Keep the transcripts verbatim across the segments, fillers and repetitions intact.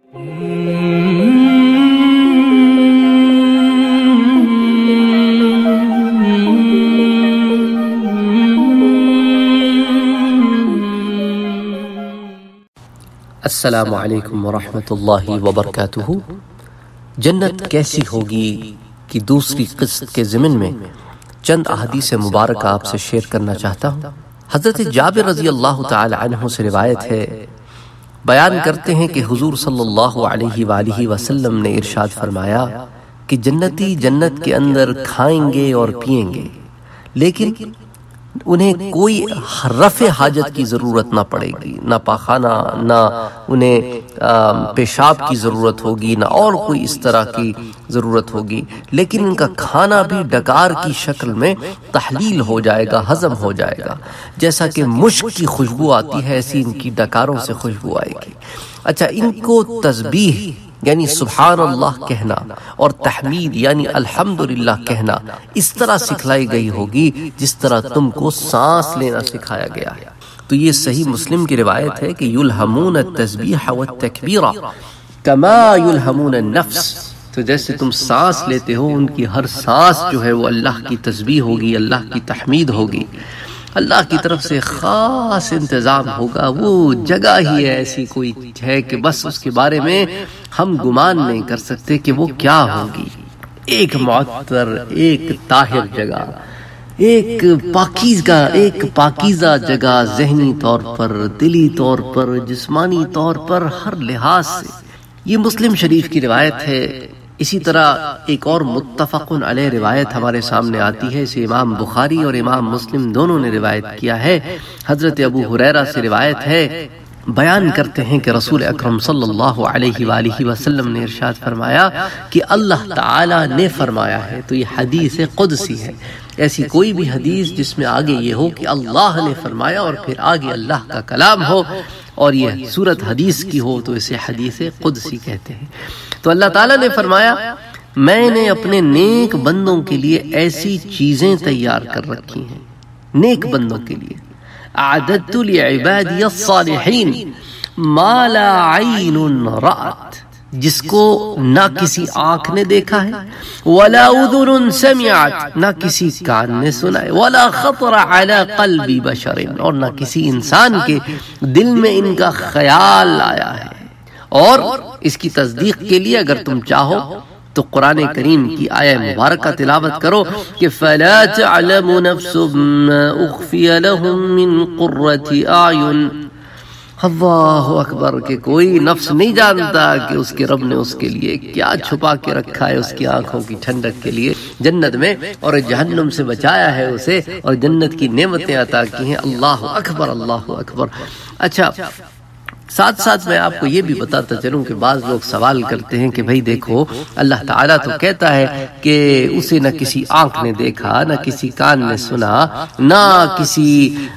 السلام علیکم ورحمۃ اللہ وبرکاتہ۔ جنت کیسی ہوگی کہ دوسری قسط کے ضمن میں چند احادیث مبارکہ آپ سے شیئر کرنا چاہتا ہوں۔ حضرت جابر رضی اللہ تعالی عنہ سے روایت ہے، بیان کرتے ہیں کہ حضور صلی اللہ علیہ وآلہ وسلم نے ارشاد فرمایا کہ جنتی جنت کے اندر کھائیں گے اور پئیں گے، لیکن انہیں کوئی رفع حاجت کی ضرورت نہ پڑے گی، نہ پاخانہ، نہ انہیں پیشاب کی ضرورت ہوگی، نہ اور کوئی اس طرح کی ضرورت ہوگی، لیکن ان کا کھانا بھی ڈکار کی شکل میں تحلیل ہو جائے گا، ہضم ہو جائے گا۔ جیسا کہ مشک کی خوشبو آتی ہے، ایسی ان کی ڈکاروں سے خوشبو آئے گی۔ اچھا، ان کو تسبیح یعنی سبحان اللہ کہنا اور تحمید یعنی الحمدللہ کہنا اس طرح سکھلائی گئی ہوگی جس طرح تم کو سانس لینا سکھایا گیا ہے۔ تو یہ صحیح مسلم کی روایت ہے کہ یلہمون التسبیح والتکبیر کما یلہمون النفس، تو جیسے تم سانس لیتے ہو ان کی ہر سانس جو ہے وہ اللہ کی تسبیح ہوگی، اللہ کی تحمید ہوگی، اللہ کی طرف سے خاص انتظام ہوگا۔ وہ جگہ ہی ایسی کوئی ہے کہ بس اس کے بارے میں ہم گمان نہیں کر سکتے کہ وہ کیا ہوگی۔ ایک معطر، ایک طاہر جگہ، ایک پاکیزہ ایک پاکیزہ جگہ، ذہنی طور پر، دلی طور پر، جسمانی طور پر، ہر لحاظ سے۔ یہ مسلم شریف کی روایت ہے۔ اسی طرح ایک اور متفق علیہ روایت ہمارے سامنے آتی ہے، اسے امام بخاری اور امام مسلم دونوں نے روایت کیا ہے۔ حضرت ابو ہریرہ سے روایت ہے، بیان کرتے ہیں کہ رسول اکرم صلی اللہ علیہ وآلہ وسلم نے ارشاد فرمایا کہ اللہ تعالی نے فرمایا ہے۔ تو یہ حدیث قدسی ہے۔ ایسی کوئی بھی حدیث جس میں آگے یہ ہو کہ اللہ نے فرمایا اور پھر آگے اللہ کا کلام ہو اور یہ صورت حدیث کی ہو تو اسے حدیث قدسی کہتے ہیں۔ تو اللہ تعالیٰ نے فرمایا، میں نے اپنے نیک بندوں کے لیے ایسی چیزیں تیار کر رکھی ہیں، نیک بندوں کے لیے، اعددت لعبادی الصالحین ما لا عین رأت، جس کو نہ کسی آنکھ نے دیکھا ہے، ولا اذن سمعت، نہ کسی کان نے سنا ہے، ولا خطر علی قلب بشر، اور نہ کسی انسان کے دل میں ان کا خیال آیا ہے۔ اور اس کی تصدیق کے لیے اگر تم چاہو تو قرآن کریم کی آیہ مبارکہ تلاوت کرو کہ فَلَا تَعْلَمُ نَفْسٌ مَّا أُخْفِيَ لَهُم مِّن قُرَّةِ أَعْيُنٍ۔ اللہ اکبر، کہ کوئی نفس نہیں جانتا کہ اس کے رب نے اس کے لیے کیا چھپا کے رکھا ہے، اس کی آنکھوں کی ٹھنڈک کے لیے جنت میں، اور جہنم سے بچایا ہے اسے اور جنت کی نعمتیں عطا کی ہیں۔ اللہ اکبر، اللہ اکبر۔ اچھا، ساتھ ساتھ میں آپ کو یہ بھی بتاتا چلوں کہ بعض لوگ سوال کرتے ہیں کہ بھئی دیکھو، اللہ تعالیٰ تو کہتا ہے کہ اسے نہ کسی آنکھ نے دیکھا، نہ کسی کان نے سنا، نہ کسی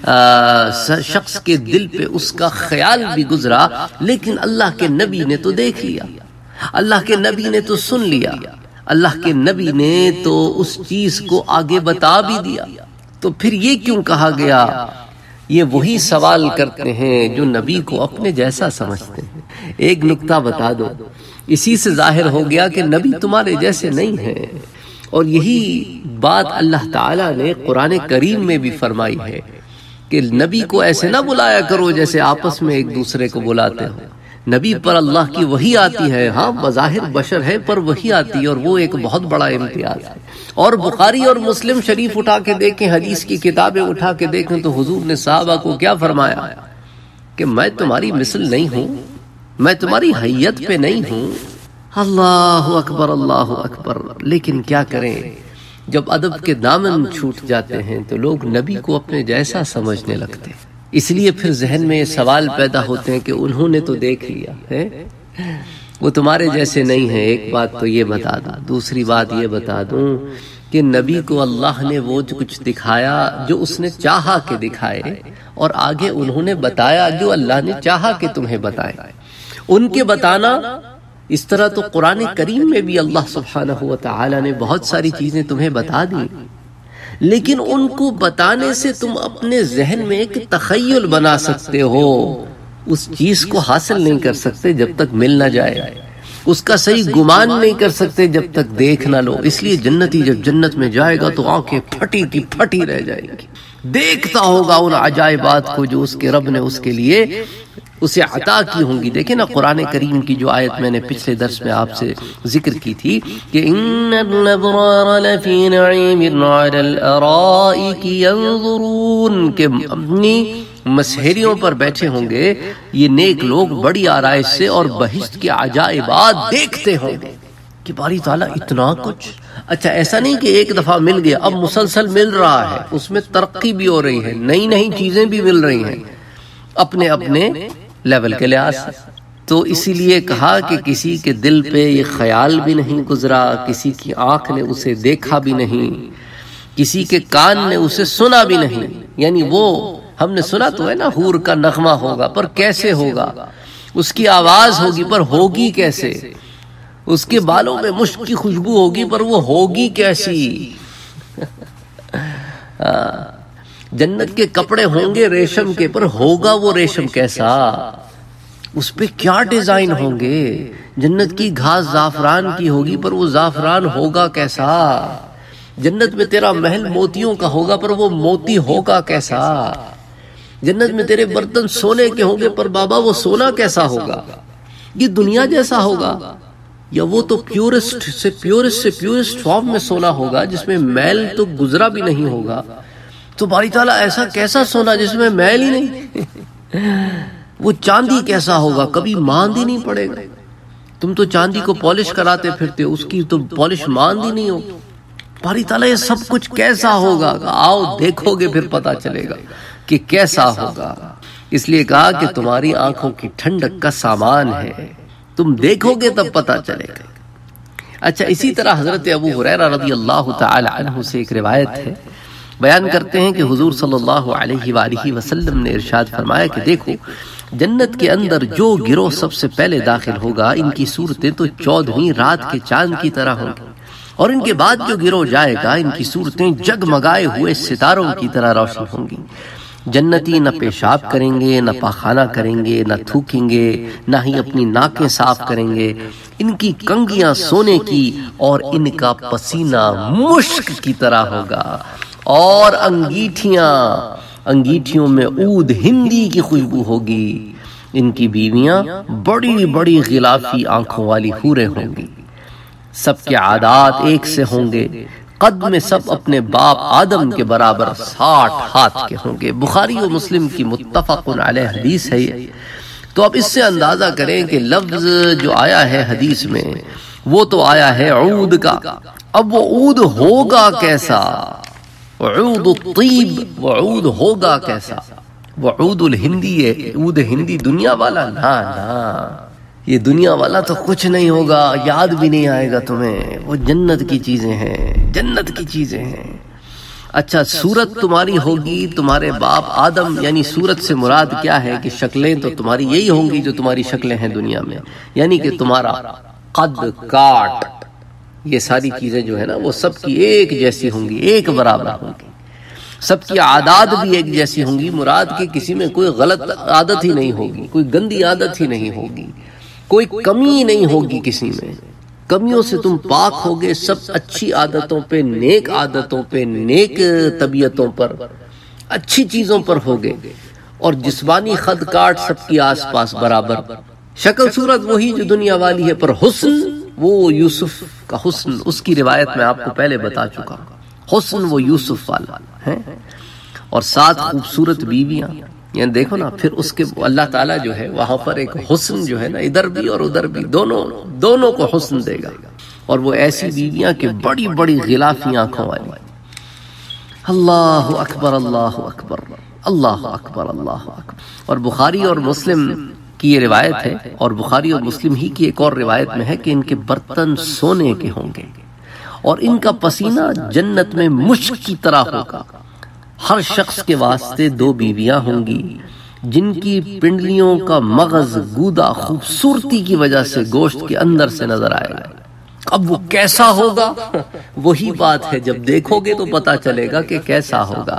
شخص کے دل پہ اس کا خیال بھی گزرا، لیکن اللہ کے نبی نے تو دیکھ لیا، اللہ کے نبی نے تو سن لیا، اللہ کے نبی نے تو اس چیز کو آگے بتا بھی دیا، تو پھر یہ کیوں کہا گیا؟ یہ وہی سوال کرتے ہیں جو نبی کو اپنے جیسا سمجھتے ہیں۔ ایک نکتہ بتا دو، اسی سے ظاہر ہو گیا کہ نبی تمہارے جیسے نہیں ہیں، اور یہی بات اللہ تعالیٰ نے قرآن کریم میں بھی فرمائی ہے کہ نبی کو ایسے نہ بلایا کرو جیسے آپس میں ایک دوسرے کو بلاتے ہو۔ نبی پر اللہ کی وحی آتی ہے، ہاں بظاہر بشر ہے پر وحی آتی ہے، اور وہ ایک بہت بڑا امتیاز ہے۔ اور بخاری اور مسلم شریف اٹھا کے دیکھیں، حدیث کی کتابیں اٹھا کے دیکھیں تو حضور نے صحابہ کو کیا فرمایا کہ میں تمہاری مثل نہیں ہوں، میں تمہاری حیت پہ نہیں ہوں۔ اللہ اکبر، اللہ اکبر۔ لیکن کیا کریں، جب ادب کے دامن چھوٹ جاتے ہیں تو لوگ نبی کو اپنے جیسا سمجھنے لگتے ہیں۔ اس لیے پھر ذہن میں یہ سوال پیدا ہوتے ہیں کہ انہوں نے تو دیکھ لیا ہے، وہ تمہارے جیسے نہیں ہیں۔ ایک بات تو یہ بتا دوں، دوسری بات یہ بتا دوں کہ نبی کو اللہ نے وہ جو کچھ دکھایا جو اس نے چاہا کہ دکھائے، اور آگے انہوں نے بتایا جو اللہ نے چاہا کہ تمہیں بتائے۔ ان کے بتانا اس طرح تو قرآن کریم میں بھی اللہ سبحانہ و تعالی نے بہت ساری چیزیں تمہیں بتا دی، لیکن ان کو بتانے سے تم اپنے ذہن میں ایک تخیل بنا سکتے ہو، اس چیز کو حاصل نہیں کر سکتے جب تک مل نہ جائے، اس کا صحیح گمان نہیں کر سکتے جب تک دیکھ نہ لو۔ اس لیے جنتی جب جنت میں جائے گا تو آنکھیں پھٹی کی پھٹی رہ جائیں گی، دیکھتا ہوگا ان عجائبات کو جو اس کے رب نے اس کے لیے اسے عطا کی ہوں گی۔ دیکھیں نا قرآن کریم کی جو آیت میں نے پچھلے درس میں آپ سے ذکر کی تھی کہ ان الابرار لفی نعیم علی الارائک ینظرون، کہ اپنی مسہریوں پر بیٹھے ہوں گے یہ نیک لوگ بڑی آرائش سے اور بہشت کے عجائبات دیکھتے ہوں گے کہ باری تعالیٰ اتنا کچھ۔ اچھا ایسا نہیں کہ ایک دفعہ مل گیا، اب مسلسل مل رہا ہے، اس میں ترقی بھی ہو رہی ہے، نئی نئی چیزیں بھی مل رہی ہیں اپنے اپنے لیول کے لحاظ سے۔ تو اسی لیے کہا کہ کسی کے دل پہ یہ خیال بھی نہیں گزرا، کسی کی آنکھ نے اسے دیکھا بھی نہیں، کسی کے کان نے اسے سنا بھی نہیں۔ یعنی وہ ہم نے سنا تو ہے نا حور کا نغمہ ہوگا، پر کیسے ہوگا؟ اس کی آواز ہوگی پر ہوگی کیسے؟ اس کے بالوں میں مشک کی خوشبو ہوگی پر وہ ہوگی کیسی؟ جنت کے کپڑے ہوں گے ریشم کے، پر ہوگا وہ ریشم کیسا؟ اس پہ کیا ڈیزائن ہوں گے؟ جنت کی گھاس زعفران کی ہوگی پر وہ زعفران ہوگا کیسا؟ جنت میں تیرا محل موتیوں کا ہوگا پر وہ موتی ہوگا کیسا؟ جنت میں تیرے برتن سونے کے ہوں گے پر بابا وہ سونا کیسا ہوگا؟ یہ دنیا جیسا ہوگا یا وہ تو پیورسٹ سے پیورسٹ سے پیورسٹ فارم میں سونا ہوگا جس میں میل تو گزرا بھی نہیں ہوگا؟ تو باری تعالیٰ ایسا کیسا سونا جس میں میل ہی نہیں؟ وہ چاندی کیسا ہوگا؟ کبھی ماند ہی نہیں پڑے گا۔ تم تو چاندی کو پالش کراتے پھرتے، اس کی تو پالش ماند ہی نہیں ہوگی۔ باری تعالیٰ یہ سب کچھ کیسا ہوگا؟ آؤ دیکھو گے پھر پتا چلے گا کہ کیسا ہوگا۔ اس لیے کہا کہ تمہاری آنکھوں کی ٹھنڈک کا سامان ہے، تم دیکھو گے تب پتا چلے گا۔ اچھا اسی طرح حضرت ابو ہریرہ رضی اللہ تعالی عنہ سے ایک روایت ہے، بیان کرتے ہیں کہ حضور صلی اللہ علیہ وآلہ وسلم نے ارشاد فرمایا کہ دیکھو جنت کے اندر جو گروہ سب سے پہلے داخل ہوگا ان کی صورتیں تو چودہویں رات کے چاند کی طرح ہوں گی، اور ان کے بعد جو گروہ جائے گا ان کی صورتیں جگمگائے ہوئے ستاروں کی طرح روشن ہوں گی۔ جنتی نہ پیشاب کریں گے، نہ پاخانہ کریں گے، نہ تھوکیں گے، نہ ہی اپنی ناکیں صاف کریں گے۔ ان کی کنگیاں سونے کی اور ان کا پسینہ مشک کی طرح ہوگا، اور انگیٹھیاں انگیٹھیوں میں عود ہندی کی خوشبو ہوگی۔ ان کی بیویاں بڑی بڑی غلافی آنکھوں والی حوریں ہوں گی۔ سب کے عادات ایک سے ہوں گے، قد میں سب اپنے باپ آدم کے برابر ساٹھ ہاتھ کے ہوں گے۔ بخاری و مسلم کی متفق علیہ حدیث ہے یہ۔ تو اب اس سے اندازہ کریں کہ لفظ جو آیا ہے حدیث میں وہ تو آیا ہے عود کا، اب وہ عود ہوگا کیسا؟ عود الطیب، وہ عود ہوگا کیسا؟ وہ عود الہندی ہے، عود ہندی دنیا والا؟ نا نا، یہ دنیا والا تو کچھ نہیں ہوگا، یاد بھی نہیں آئے گا تمہیں۔ وہ جنت کی چیزیں ہیں، جنت کی چیزیں ہیں۔ اچھا صورت تمہاری ہوگی تمہارے باپ آدم، یعنی صورت سے مراد کیا ہے کہ شکلیں تو تمہاری یہی ہوں گی جو تمہاری شکلیں ہیں دنیا میں، یعنی کہ تمہارا قد کاٹ، یہ ساری چیزیں جو ہے نا وہ سب کی ایک جیسی ہوں گی، ایک برابر ہوں گی۔ سب کی عادات بھی ایک جیسی ہوں گی، مراد کہ کسی میں کوئی غلط عادت ہی نہیں ہوگی، کوئی گندی عادت ہی نہیں ہوگی، کوئی کمی نہیں ہوگی کسی میں۔ کمیوں سے تم پاک ہوگے، سب اچھی عادتوں پہ، نیک عادتوں پہ، نیک طبیعتوں پر، اچھی چیزوں پر ہوگے، اور جسمانی خد کاٹ سب کی آس پاس برابر۔ شکل صورت وہی جو دنیا والی ہے، پر حسن وہ یوسف کا حسن، اس کی روایت میں آپ کو پہلے بتا چکا ہوں، حسن وہ یوسف والا ہے، اور ساتھ خوبصورت بیویاں۔ یعنی دیکھو نا پھر اس کے اللہ تعالیٰ جو ہے وہاں پر ایک حسن جو ہے نا ادھر بھی اور ادھر بھی، دونوں دونوں کو حسن دے گا، اور وہ ایسی بیویاں کہ بڑی بڑی غلافی آنکھوں والی۔ اللہ اکبر، اللہ اکبر، اللہ اکبر، اللہ اکبر۔ اور بخاری اور مسلم کی یہ روایت ہے، اور بخاری اور مسلم ہی کی ایک اور روایت میں ہے کہ ان کے برتن سونے کے ہوں گے، اور ان کا پسینہ جنت میں مشک کی طرح ہوگا۔ ہر شخص کے واسطے دو بیویاں ہوں گی جن کی پنڈلیوں کا مغز گودا خوبصورتی کی وجہ سے گوشت کے اندر سے نظر آئے گا۔ اب وہ کیسا ہوگا؟ وہی بات ہے، جب دیکھو گے تو پتا چلے گا کہ کیسا ہوگا۔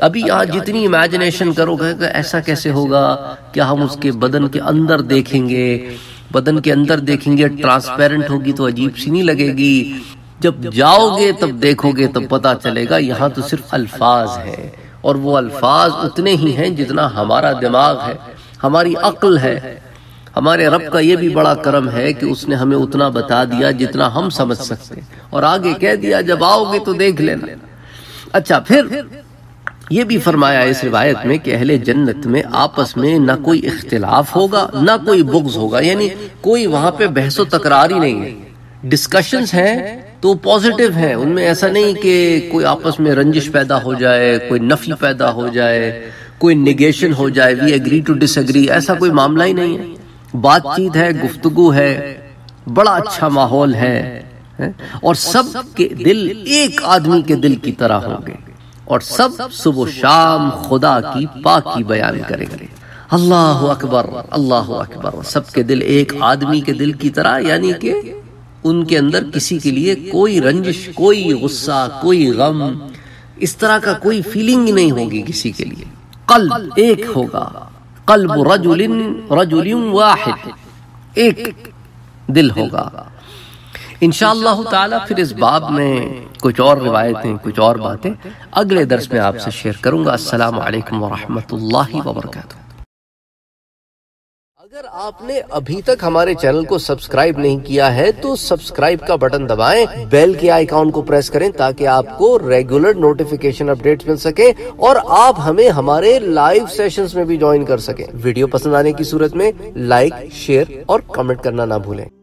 ابھی یہاں جتنی امیجنیشن کرو گے کہ ایسا کیسے ہوگا، کیا ہم اس کے بدن کے اندر دیکھیں گے، بدن کے اندر دیکھیں گے ٹرانسپیرنٹ ہوگی تو عجیب سی نہیں لگے گی، جب جاؤ گے تب دیکھو گے تب پتا چلے گا یہاں تو صرف الفاظ ہیں، اور وہ الفاظ اتنے ہی ہیں جتنا ہمارا دماغ ہے، ہماری عقل ہے۔ ہمارے رب کا یہ بھی بڑا کرم ہے کہ اس نے ہمیں اتنا بتا دیا جتنا ہم سمجھ سکتے ہیں، اور آگے کہہ دیا جب آؤ گے تو دیکھ لینا۔ اچھا، پھر یہ بھی فرمایا اس روایت میں کہ اہل جنت میں آپس میں نہ کوئی اختلاف ہوگا نہ کوئی بغض ہوگا، یعنی کوئی وہاں پہ بحث و تکرار ہی نہیں ہے، ڈسکشنز ہیں تو پازیٹیو ہیں، ان میں ایسا نہیں کہ کوئی آپس میں رنجش پیدا ہو جائے، کوئی نفی پیدا ہو جائے، کوئی نیگیشن ہو جائے، we agree to disagree, ایسا کوئی معاملہ ہی نہیں ہے، بات چیت ہے، گفتگو ہے، بڑا اچھا ماحول ہے، اور سب کے دل ایک آدمی کے دل کی طرح ہوں گے، اور سب صبح و شام خدا کی پاکی بیان کریں گے۔ اللہ اکبر، اللہ اکبر، سب کے دل ایک آدمی کے دل کی طرح، یعنی کہ ان کے اندر کسی کے لیے کوئی رنجش، کوئی غصہ، کوئی غم، اس طرح کا کوئی فیلنگ ہی نہیں ہوگی کسی کے لیے۔ قلب ایک ہوگا، قلب رجل رجل واحد، ایک دل ہوگا۔ انشاءاللہ تعالی پھر اس باب میں کچھ اور روایتیں، کچھ اور باتیں اگلے درس میں آپ سے شیئر کروں گا۔ السلام علیکم ورحمۃ اللہ وبرکاتہ۔ اگر آپ نے ابھی تک ہمارے چینل کو سبسکرائب نہیں کیا ہے تو سبسکرائب کا بٹن دبائیں، بیل کے آئیکن کو پریس کریں تاکہ آپ کو ریگولر نوٹیفیکیشن اپڈیٹس مل سکیں، اور آپ ہمیں ہمارے لائیو سیشنز میں بھی جوائن کر سکیں۔ ویڈیو پسند آنے کی صورت میں لائک، شیئر اور کمنٹ کرنا نہ بھولیں۔